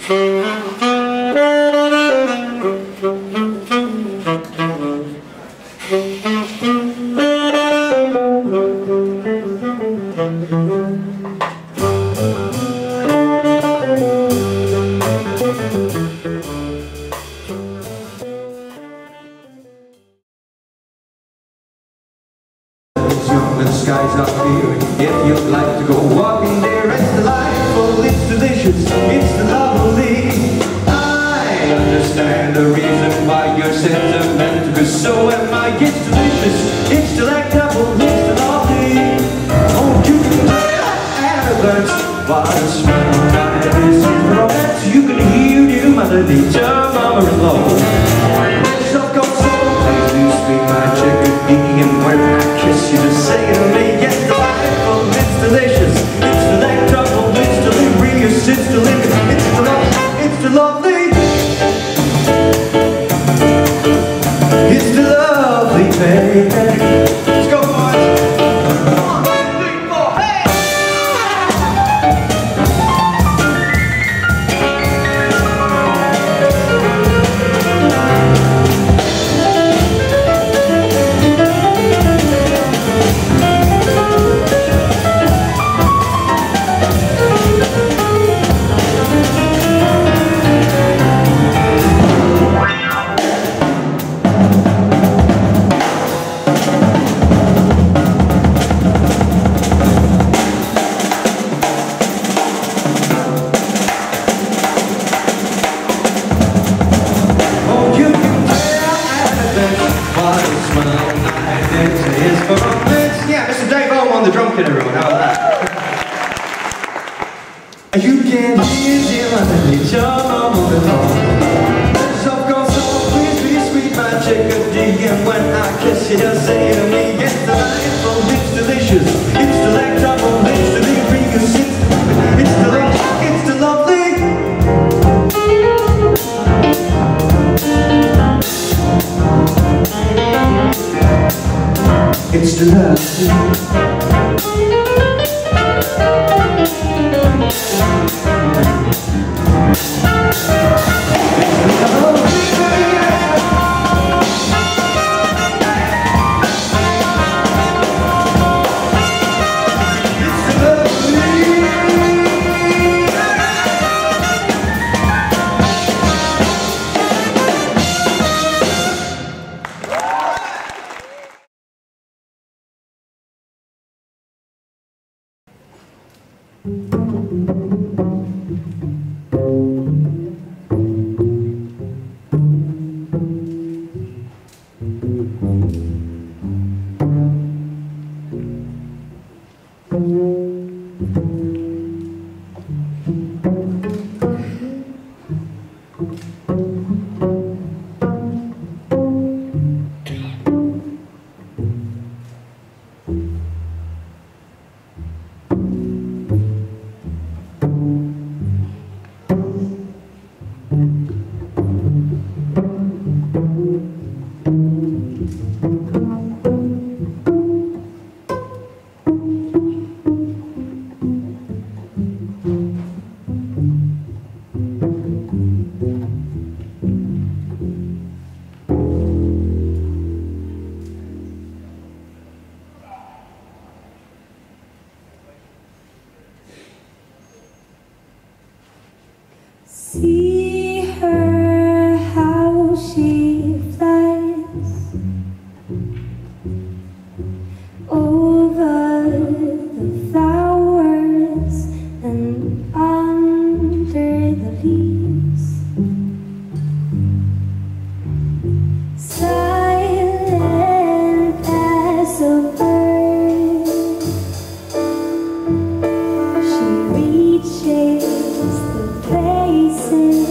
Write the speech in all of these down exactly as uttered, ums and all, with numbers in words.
Skies up here, if you'd like to go walking there, it's delightful, it's delicious, it's lovely. I understand the reason why you're sentimental, cause so am I. It's delicious, it's delectable, it's lovely. Oh, you can tell at once what a smell night this is for romance. You can hear your melody, your mother-in-law. Let's up go so, please do speak my chickadee, and when I kiss you just say it to me. It's delightful, it's delicious, it's delectable, it's delirious, it's delicious, it's delightful, it's the lovely. It's the lovely, baby. Let's go, boys. One, two, three, four, hey! The drum kit, everyone, how about that? You can hear the melody, your mother-in-law. So go so please be sweet, my chickadee, and when I kiss you, just say to me, it's delightful, it's delicious, it's delectable, it's delirious, it's it's delicious, it's the lovely. It's the lovely. See her, how she flies over the flowers and under the leaves, silent as a bird. She reaches the places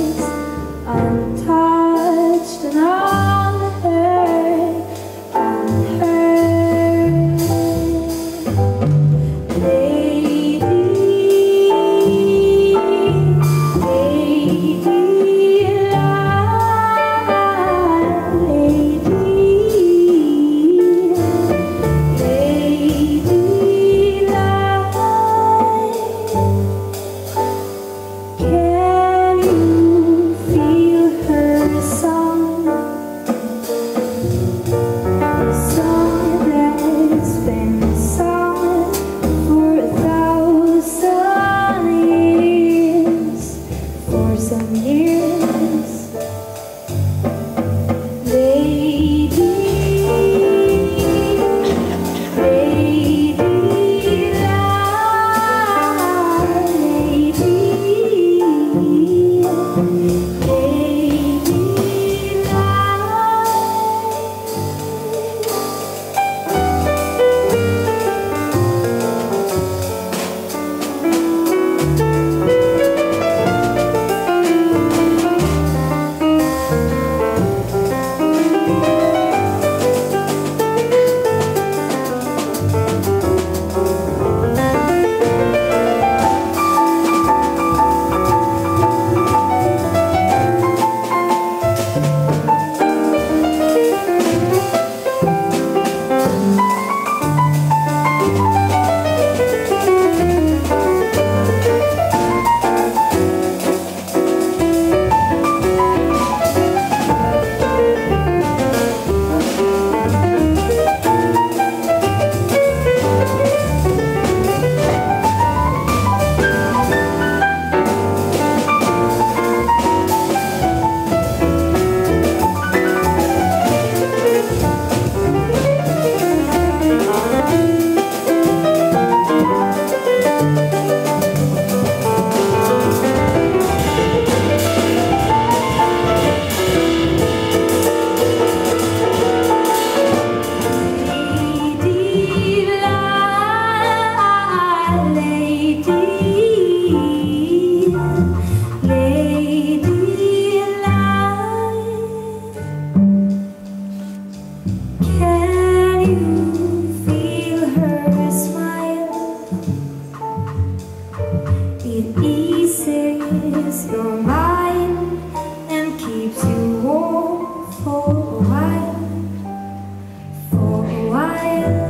eases your mind and keeps you warm for a while, for a while.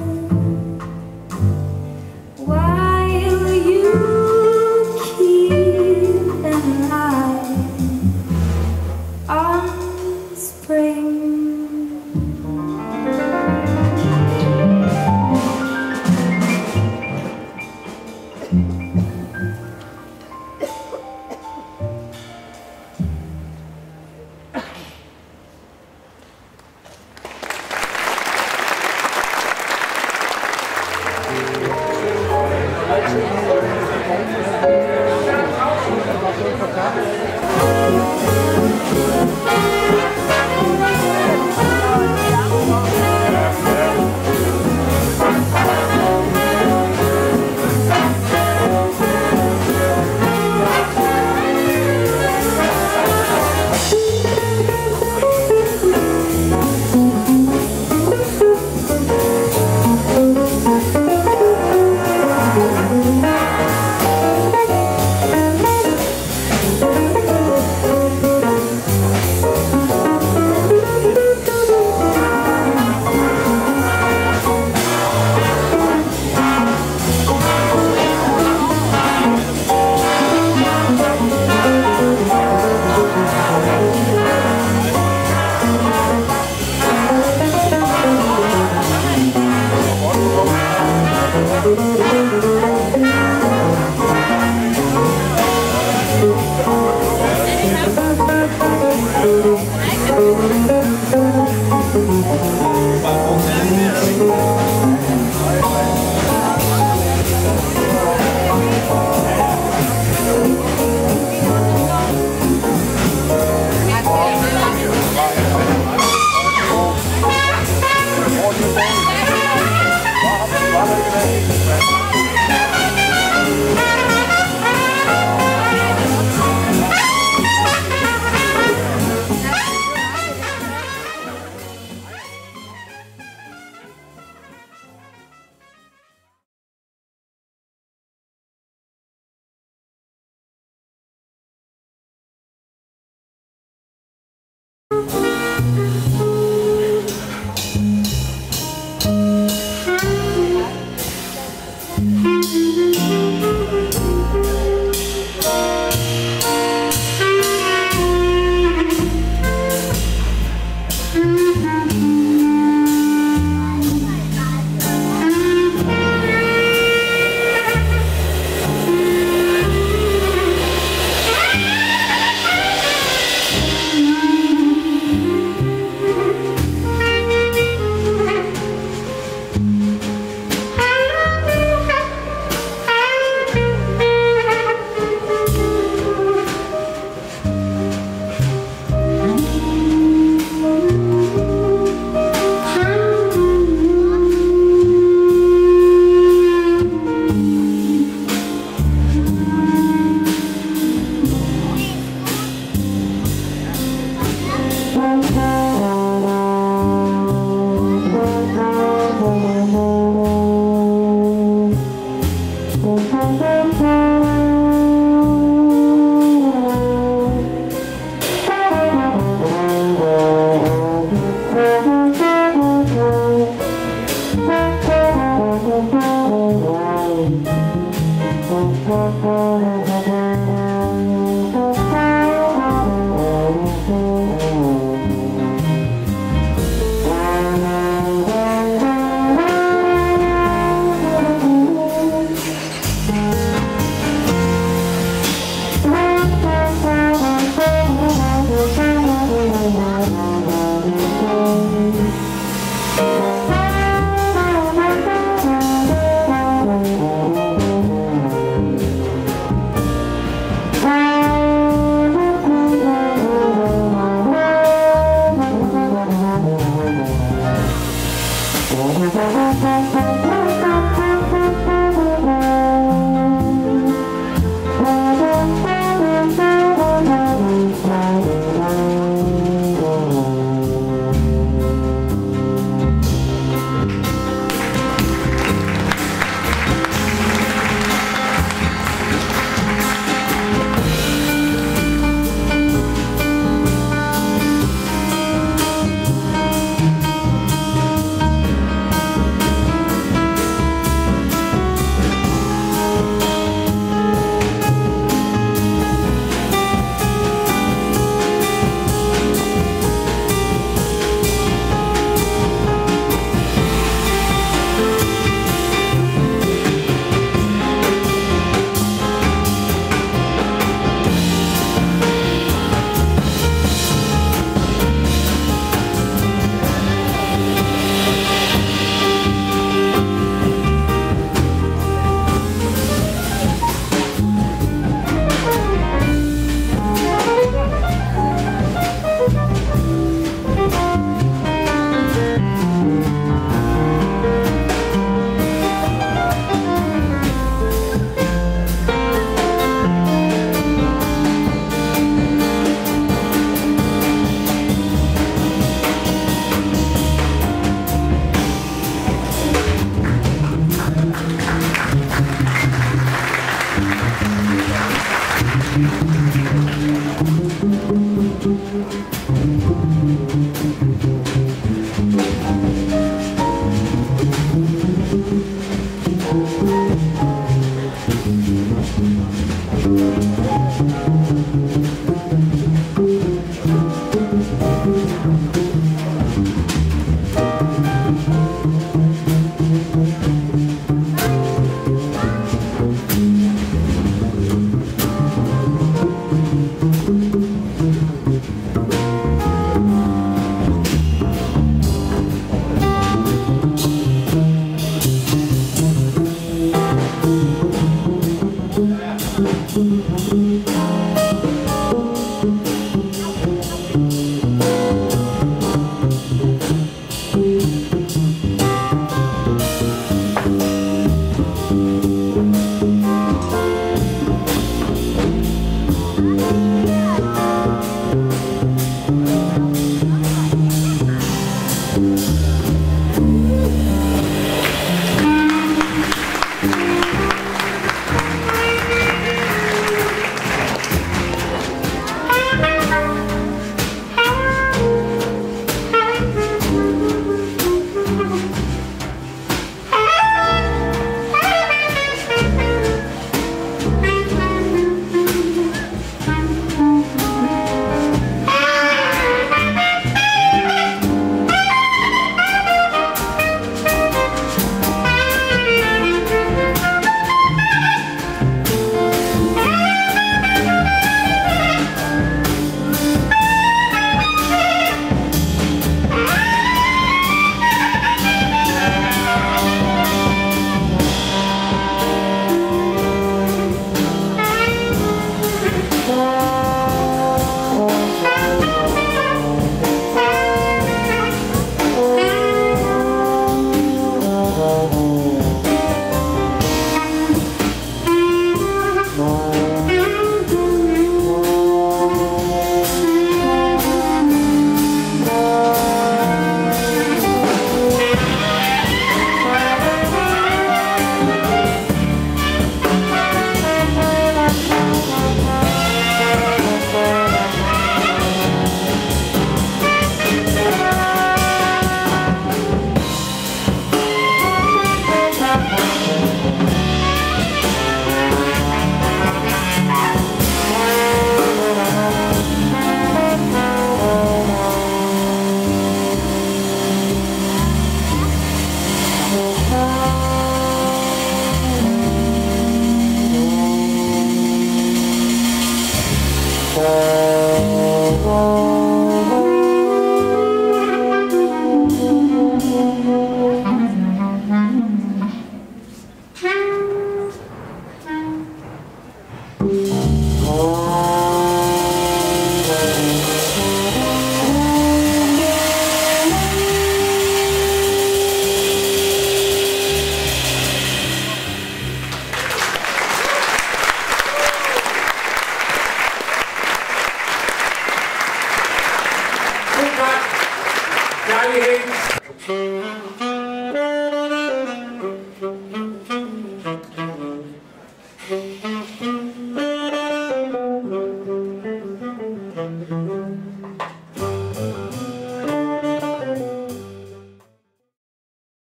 While you keep an eye on spring.